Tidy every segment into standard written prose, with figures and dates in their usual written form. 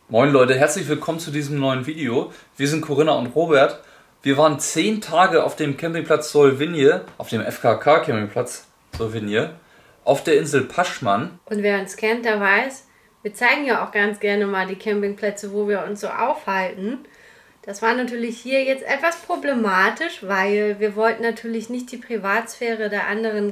Moin Leute, herzlich willkommen zu diesem neuen Video. Wir sind Corinna und Robert. Wir waren 10 Tage auf dem Campingplatz Solvinje, auf dem FKK Campingplatz Solvinje, auf der Insel Paschman. Und wer uns kennt, der weiß, wir zeigen ja auch ganz gerne mal die Campingplätze, wo wir uns so aufhalten. Das war natürlich hier jetzt etwas problematisch, weil wir wollten natürlich nicht die Privatsphäre der anderen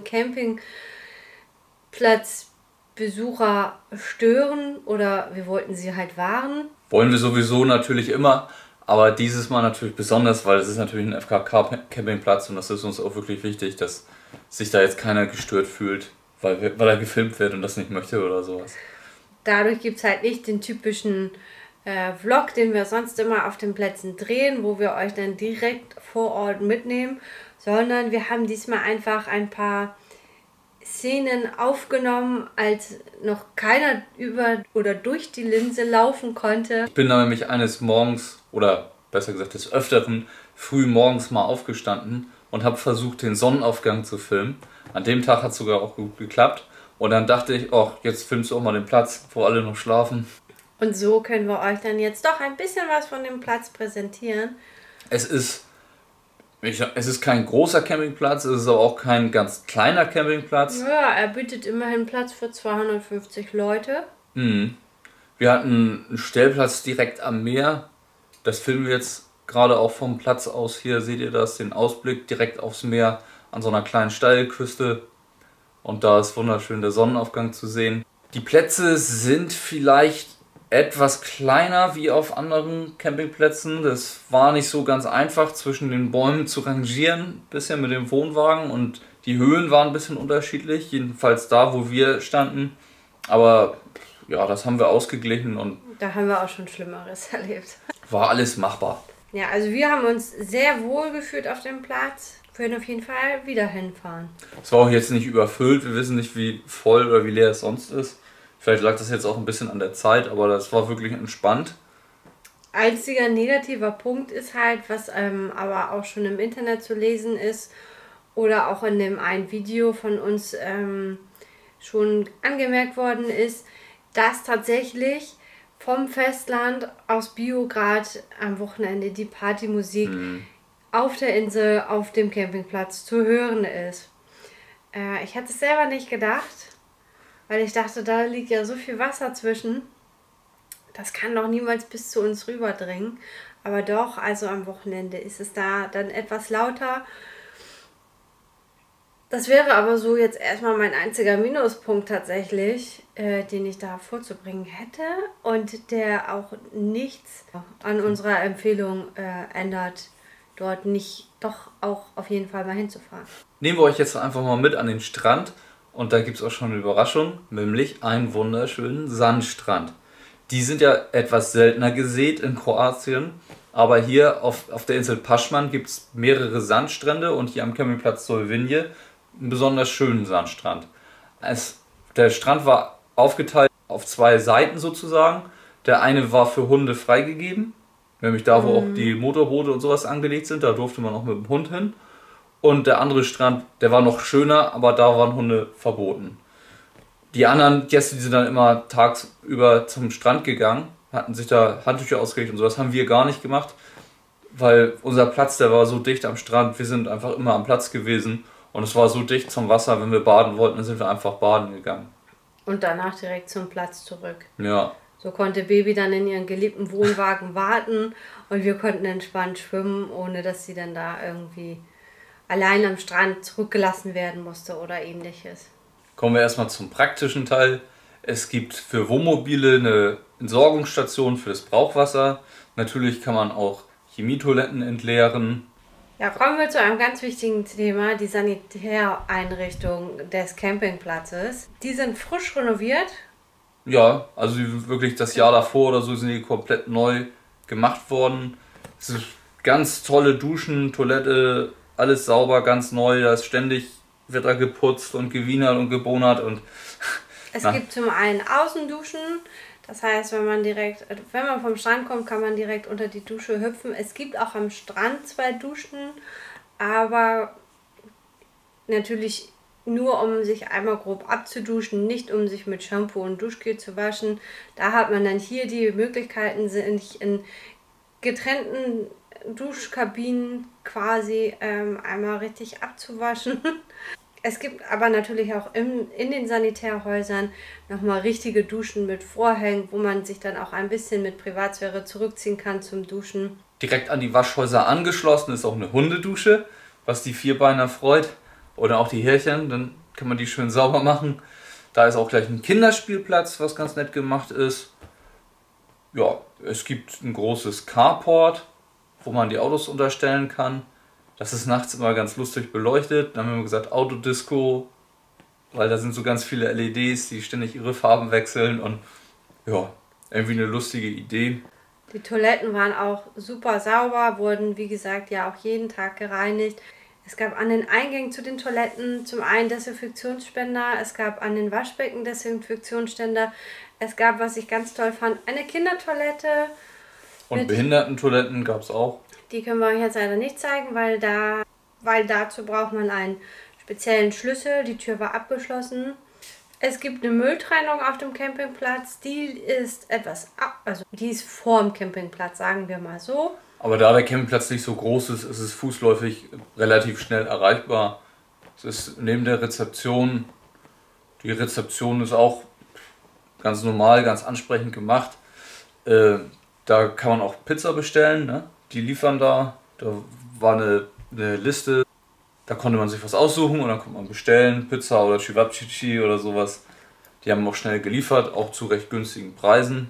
Campingplatzbesucher stören oder wir wollten sie halt warnen. Wollen wir sowieso natürlich immer, aber dieses Mal natürlich besonders, weil es ist natürlich ein FKK Campingplatz und das ist uns auch wirklich wichtig, dass sich da jetzt keiner gestört fühlt, weil er gefilmt wird und das nicht möchte oder sowas. Dadurch gibt es halt nicht den typischen Vlog, den wir sonst immer auf den Plätzen drehen, wo wir euch dann direkt vor Ort mitnehmen, sondern wir haben diesmal einfach ein paar Szenen aufgenommen, als noch keiner über oder durch die Linse laufen konnte. Ich bin da nämlich eines Morgens, oder besser gesagt des Öfteren, früh morgens mal aufgestanden und habe versucht, den Sonnenaufgang zu filmen. An dem Tag hat es sogar auch gut geklappt. Und dann dachte ich, oh, jetzt filmst du auch mal den Platz, wo alle noch schlafen. Und so können wir euch dann jetzt doch ein bisschen was von dem Platz präsentieren. Es ist kein großer Campingplatz, es ist aber auch kein ganz kleiner Campingplatz. Ja, er bietet immerhin Platz für 250 Leute. Wir hatten einen Stellplatz direkt am Meer. Das filmen wir jetzt gerade auch vom Platz aus. Hier seht ihr das, den Ausblick direkt aufs Meer an so einer kleinen Steilküste. Und da ist wunderschön der Sonnenaufgang zu sehen. Die Plätze sind vielleicht etwas kleiner wie auf anderen Campingplätzen. Das war nicht so ganz einfach, zwischen den Bäumen zu rangieren, bisher mit dem Wohnwagen, und die Höhen waren ein bisschen unterschiedlich, jedenfalls da, wo wir standen. Aber ja, das haben wir ausgeglichen und Da haben wir auch schon Schlimmeres erlebt. war alles machbar. Ja, also wir haben uns sehr wohl gefühlt auf dem Platz. Wir werden auf jeden Fall wieder hinfahren. Es war auch jetzt nicht überfüllt, wir wissen nicht, wie voll oder wie leer es sonst ist. Vielleicht lag das jetzt auch ein bisschen an der Zeit, aber das war wirklich entspannt. Einziger negativer Punkt ist halt, was aber auch schon im Internet zu lesen ist oder auch in dem einen Video von uns schon angemerkt worden ist, dass tatsächlich vom Festland aus Biograd am Wochenende die Partymusik auf der Insel, auf dem Campingplatz zu hören ist. Ich hatte es selber nicht gedacht, weil ich dachte, da liegt ja so viel Wasser zwischen. Das kann doch niemals bis zu uns rüberdringen. Aber doch, also am Wochenende ist es da dann etwas lauter. Das wäre aber so jetzt erstmal mein einziger Minuspunkt tatsächlich, den ich da vorzubringen hätte und der auch nichts an unserer Empfehlung ändert, dort nicht doch auch auf jeden Fall mal hinzufahren. Nehmen wir euch jetzt einfach mal mit an den Strand und da gibt es auch schon eine Überraschung, nämlich einen wunderschönen Sandstrand. Die sind ja etwas seltener gesät in Kroatien, aber hier auf der Insel Paschman gibt es mehrere Sandstrände und hier am Campingplatz Solvinje einen besonders schönen Sandstrand. Der Strand war aufgeteilt auf 2 Seiten sozusagen. Der eine war für Hunde freigegeben, nämlich da, wo auch die Motorboote und sowas angelegt sind, da durfte man auch mit dem Hund hin. Und der andere Strand, der war noch schöner, aber da waren Hunde verboten. Die anderen Gäste, die sind dann immer tagsüber zum Strand gegangen, hatten sich da Handtücher ausgelegt und sowas, haben wir gar nicht gemacht, weil unser Platz, der war so dicht am Strand, wir sind einfach immer am Platz gewesen und es war so dicht zum Wasser, wenn wir baden wollten, dann sind wir einfach baden gegangen. Und danach direkt zum Platz zurück. Ja. So konnte Baby dann in ihren geliebten Wohnwagen warten und wir konnten entspannt schwimmen, ohne dass sie dann da irgendwie allein am Strand zurückgelassen werden musste oder ähnliches. Kommen wir erstmal zum praktischen Teil. Es gibt für Wohnmobile eine Entsorgungsstation für das Brauchwasser. Natürlich kann man auch Chemietoiletten entleeren. Ja, kommen wir zu einem ganz wichtigen Thema, die Sanitäreinrichtung des Campingplatzes. Die sind frisch renoviert. Ja, also wirklich das Jahr davor oder so sind die komplett neu gemacht worden. Es sind ganz tolle Duschen, Toilette, alles sauber, ganz neu. Da ist ständig, wird da geputzt und gewienert und gebonert und es gibt zum einen Außenduschen, das heißt, wenn man vom Strand kommt, kann man direkt unter die Dusche hüpfen. Es gibt auch am Strand 2 Duschen, aber natürlich nur um sich einmal grob abzuduschen, nicht um sich mit Shampoo und Duschgel zu waschen. Da hat man dann hier die Möglichkeiten, sich in getrennten Duschkabinen quasi einmal richtig abzuwaschen. Es gibt aber natürlich auch in den Sanitärhäusern nochmal richtige Duschen mit Vorhängen, wo man sich dann auch ein bisschen mit Privatsphäre zurückziehen kann zum Duschen. Direkt an die Waschhäuser angeschlossen ist auch eine Hundedusche, was die Vierbeiner freut. Oder auch die Härchen, dann kann man die schön sauber machen. Da ist auch gleich ein Kinderspielplatz, was ganz nett gemacht ist. Ja, es gibt ein großes Carport, wo man die Autos unterstellen kann. Das ist nachts immer ganz lustig beleuchtet. Dann haben wir gesagt Autodisco, weil da sind so ganz viele LEDs, die ständig ihre Farben wechseln und ja, irgendwie eine lustige Idee. Die Toiletten waren auch super sauber, wurden wie gesagt ja auch jeden Tag gereinigt. Es gab an den Eingängen zu den Toiletten zum einen Desinfektionsspender, es gab an den Waschbecken Desinfektionsständer, es gab, was ich ganz toll fand, eine Kindertoilette. Und Behindertentoiletten gab es auch. Die können wir euch jetzt leider nicht zeigen, weil dazu braucht man einen speziellen Schlüssel. Die Tür war abgeschlossen. Es gibt eine Mülltrennung auf dem Campingplatz. Die ist die ist vorm Campingplatz, sagen wir mal so. Aber da der Campingplatz nicht so groß ist, ist es fußläufig relativ schnell erreichbar. Es ist neben der Rezeption. Die Rezeption ist auch ganz normal, ganz ansprechend gemacht. Da kann man auch Pizza bestellen, ne? Die liefern da. Da war eine Liste. Da konnte man sich was aussuchen und dann konnte man bestellen. Pizza oder Cevapcici oder sowas. Die haben auch schnell geliefert, auch zu recht günstigen Preisen.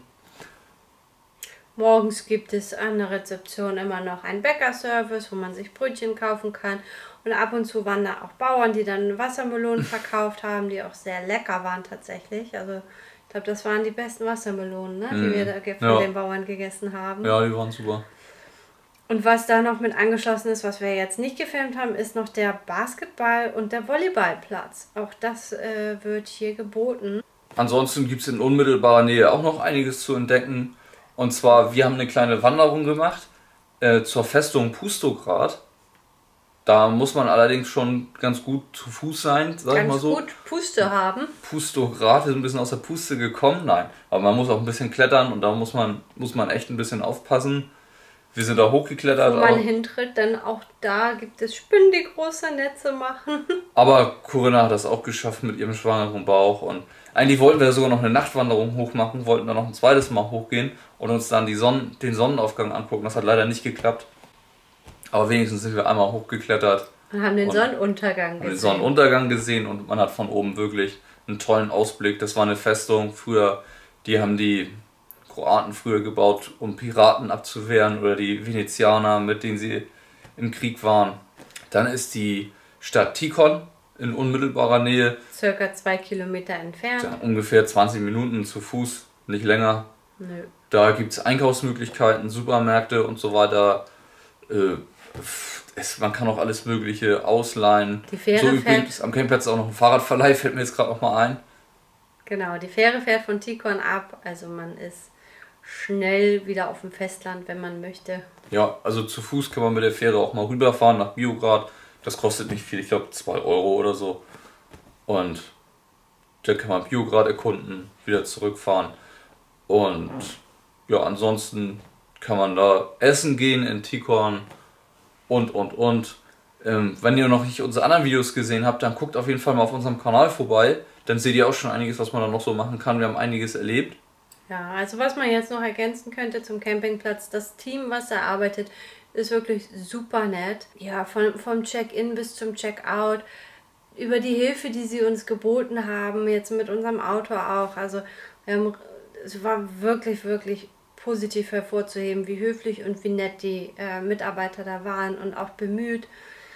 Morgens gibt es an der Rezeption immer noch einen Bäckerservice, wo man sich Brötchen kaufen kann. Und ab und zu waren da auch Bauern, die dann Wassermelonen verkauft haben, die auch sehr lecker waren tatsächlich. Also ich glaube, das waren die besten Wassermelonen, ne, die wir da von den Bauern gegessen haben. Ja, die waren super. Und was da noch mit angeschlossen ist, was wir jetzt nicht gefilmt haben, ist noch der Basketball- und der Volleyballplatz. Auch das wird hier geboten. Ansonsten gibt es in unmittelbarer Nähe auch noch einiges zu entdecken. Und zwar, wir haben eine kleine Wanderung gemacht zur Festung Pustograd. Da muss man allerdings schon ganz gut zu Fuß sein, sag ich mal so. Ganz gut Puste haben. Pustograd ist ein bisschen aus der Puste gekommen, nein. Aber man muss auch ein bisschen klettern und da muss man echt ein bisschen aufpassen. Wir sind da hochgeklettert. Wo man hintritt, denn auch da gibt es Spinnen, die große Netze machen. Aber Corinna hat das auch geschafft mit ihrem schwangeren Bauch. Und eigentlich wollten wir sogar noch eine Nachtwanderung hochmachen, wollten dann noch ein zweites Mal hochgehen und uns dann den Sonnenaufgang angucken. Das hat leider nicht geklappt. Aber wenigstens sind wir einmal hochgeklettert. Und haben den Sonnenuntergang gesehen. Den Sonnenuntergang gesehen und man hat von oben wirklich einen tollen Ausblick. Das war eine Festung. Die haben die Kroaten früher gebaut, um Piraten abzuwehren oder die Venezianer, mit denen sie im Krieg waren. Dann ist die Stadt Tikon in unmittelbarer Nähe. Circa 2 Kilometer entfernt. Ja, ungefähr 20 Minuten zu Fuß, nicht länger. Nö. Da gibt es Einkaufsmöglichkeiten, Supermärkte und so weiter. Man kann auch alles Mögliche ausleihen. Die Fähre so übrigens am Campingplatz ist auch noch ein Fahrradverleih, fällt mir jetzt gerade noch mal ein. Genau, die Fähre fährt von Tikon ab, also man ist schnell wieder auf dem Festland, wenn man möchte. Ja, also zu Fuß kann man mit der Fähre auch mal rüberfahren nach Biograd. Das kostet nicht viel, ich glaube 2 Euro oder so. Und da kann man Biograd erkunden, wieder zurückfahren. Und ja, ansonsten kann man da essen gehen in Tikon und. Wenn ihr noch nicht unsere anderen Videos gesehen habt, dann guckt auf jeden Fall mal auf unserem Kanal vorbei. Dann seht ihr auch schon einiges, was man da noch so machen kann. Wir haben einiges erlebt. Ja, also was man jetzt noch ergänzen könnte zum Campingplatz, das Team, was da arbeitet, ist wirklich super nett. Ja, vom Check-in bis zum Check-out, über die Hilfe, die sie uns geboten haben, jetzt mit unserem Auto auch. Also es war wirklich, wirklich positiv hervorzuheben, wie höflich und wie nett die Mitarbeiter da waren und auch bemüht.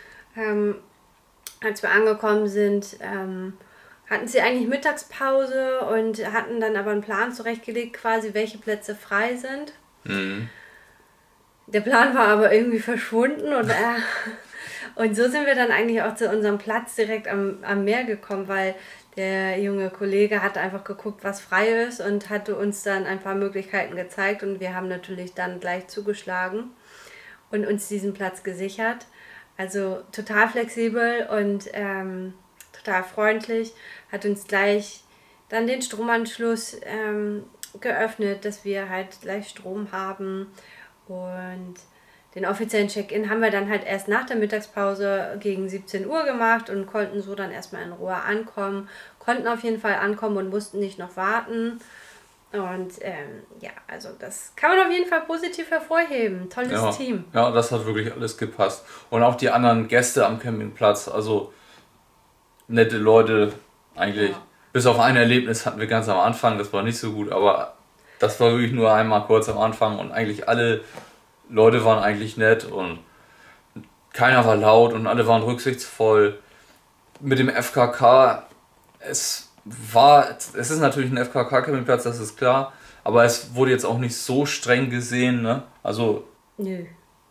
Als wir angekommen sind, hatten sie eigentlich Mittagspause und hatten dann aber einen Plan zurechtgelegt, quasi welche Plätze frei sind. Mhm. Der Plan war aber irgendwie verschwunden und so sind wir dann eigentlich auch zu unserem Platz direkt am Meer gekommen, weil der junge Kollege hat einfach geguckt, was frei ist und hatte uns dann ein paar Möglichkeiten gezeigt und wir haben natürlich dann gleich zugeschlagen und uns diesen Platz gesichert. Also total flexibel und total freundlich, hat uns gleich dann den Stromanschluss geöffnet, dass wir halt gleich Strom haben. Und den offiziellen Check-in haben wir dann halt erst nach der Mittagspause gegen 17 Uhr gemacht und konnten so dann erstmal in Ruhe ankommen. Konnten auf jeden Fall ankommen und mussten nicht noch warten. Und ja, also das kann man auf jeden Fall positiv hervorheben. Tolles Team. Ja, das hat wirklich alles gepasst. Und auch die anderen Gäste am Campingplatz, also nette Leute eigentlich. Ja. Bis auf ein Erlebnis hatten wir ganz am Anfang, das war nicht so gut, aber das war wirklich nur einmal kurz am Anfang und eigentlich alle Leute waren eigentlich nett und keiner war laut und alle waren rücksichtsvoll. Mit dem FKK, es ist natürlich ein FKK-Campingplatz, das ist klar, aber es wurde jetzt auch nicht so streng gesehen, ne? Also... Nö.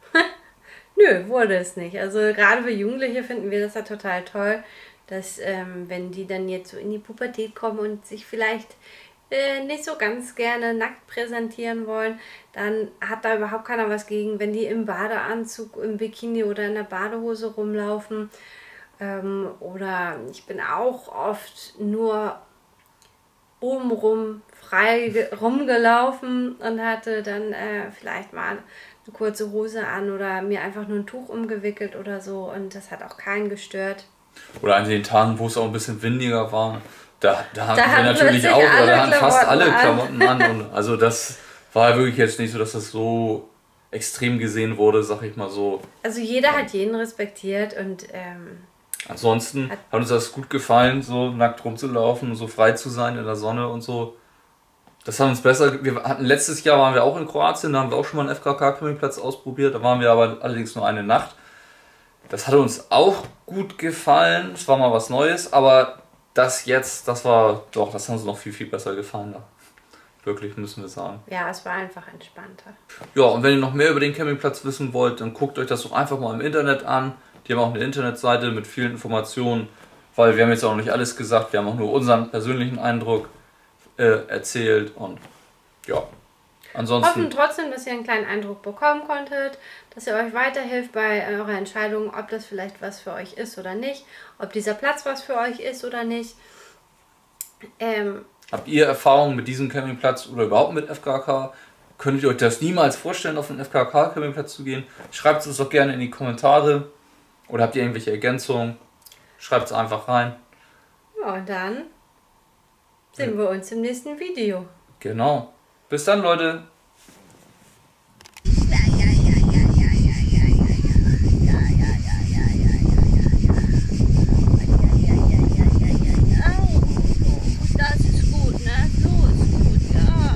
Nö, wurde es nicht. Also gerade für Jugendliche finden wir das ja total toll, dass wenn die dann jetzt so in die Pubertät kommen und sich vielleicht nicht so ganz gerne nackt präsentieren wollen, dann hat da überhaupt keiner was gegen, wenn die im Badeanzug, im Bikini oder in der Badehose rumlaufen. Oder ich bin auch oft nur obenrum frei rumgelaufen und hatte dann vielleicht mal eine kurze Hose an oder mir einfach nur ein Tuch umgewickelt oder so und das hat auch keinen gestört. Oder an den Tagen, wo es auch ein bisschen windiger war, da hatten wir natürlich auch, oder da hatten fast alle Klamotten an. Und also das war wirklich jetzt nicht so, dass das so extrem gesehen wurde, sag ich mal so. Also jeder hat jeden respektiert und ansonsten hat uns das gut gefallen, so nackt rumzulaufen, so frei zu sein in der Sonne und so. Das hat uns besser, letztes Jahr waren wir auch in Kroatien, da haben wir auch schon mal einen FKK-Campingplatz ausprobiert, da waren wir aber allerdings nur eine Nacht. Das hat uns auch gut gefallen, es war mal was Neues, aber das jetzt, das hat uns noch viel, viel besser gefallen. Da. Wirklich, müssen wir sagen. Ja, es war einfach entspannter. Ja, und wenn ihr noch mehr über den Campingplatz wissen wollt, dann guckt euch das doch einfach mal im Internet an. Die haben auch eine Internetseite mit vielen Informationen, weil wir haben jetzt auch noch nicht alles gesagt, wir haben auch nur unseren persönlichen Eindruck erzählt und ja. Ansonsten hoffen trotzdem, dass ihr einen kleinen Eindruck bekommen konntet, dass ihr euch weiterhilft bei eurer Entscheidung, ob das vielleicht was für euch ist oder nicht, ob dieser Platz was für euch ist oder nicht. Habt ihr Erfahrungen mit diesem Campingplatz oder überhaupt mit FKK? Könntet ihr euch das niemals vorstellen, auf einen FKK-Campingplatz zu gehen? Schreibt es uns doch gerne in die Kommentare. Oder habt ihr irgendwelche Ergänzungen? Schreibt es einfach rein. Ja, und dann sehen wir uns im nächsten Video. Genau. Bis dann, Leute. Das ist gut, ne? So ist gut, ja.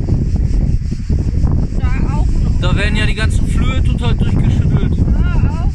Da werden ja die ganzen Flöhe total durchgeschüttelt. Ja, auch.